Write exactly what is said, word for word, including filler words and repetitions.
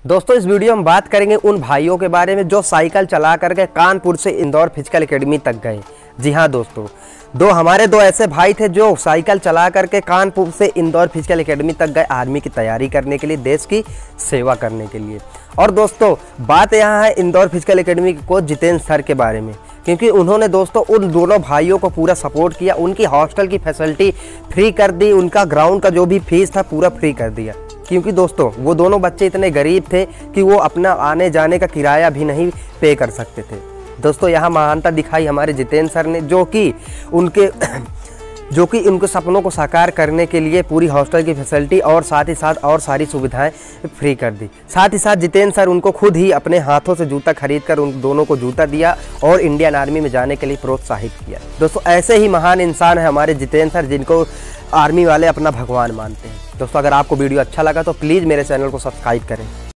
दोस्तों इस वीडियो में बात करेंगे उन भाइयों के बारे में जो साइकिल चला करके कानपुर से इंदौर फिजिकल एकेडमी तक गए। जी हाँ दोस्तों, दो हमारे दो ऐसे भाई थे जो साइकिल चला करके कानपुर से इंदौर फिजिकल एकेडमी तक गए आर्मी की तैयारी करने के लिए, देश की सेवा करने के लिए। और दोस्तों बात यहाँ है इंदौर फिजिकल एकेडमी के कोच जितेंद्र सर के बारे में, क्योंकि उन्होंने दोस्तों उन दोनों भाइयों को पूरा सपोर्ट किया, उनकी हॉस्टल की फैसिलिटी फ्री कर दी, उनका ग्राउंड का जो भी फीस था पूरा फ्री कर दिया। क्योंकि दोस्तों वो दोनों बच्चे इतने गरीब थे कि वो अपना आने जाने का किराया भी नहीं पे कर सकते थे। दोस्तों यहाँ महानता दिखाई हमारे जितेंद्र सर ने, जो कि उनके जो कि उनके सपनों को साकार करने के लिए पूरी हॉस्टल की फैसिलिटी और साथ ही साथ और सारी सुविधाएं फ्री कर दी। साथ ही साथ जितेंद्र सर उनको खुद ही अपने हाथों से जूता खरीद कर उन दोनों को जूता दिया और इंडियन आर्मी में जाने के लिए प्रोत्साहित किया। दोस्तों ऐसे ही महान इंसान है हमारे जितेंद्र सर, जिनको आर्मी वाले अपना भगवान मानते हैं। दोस्तों अगर आपको वीडियो अच्छा लगा तो प्लीज़ मेरे चैनल को सब्सक्राइब करें।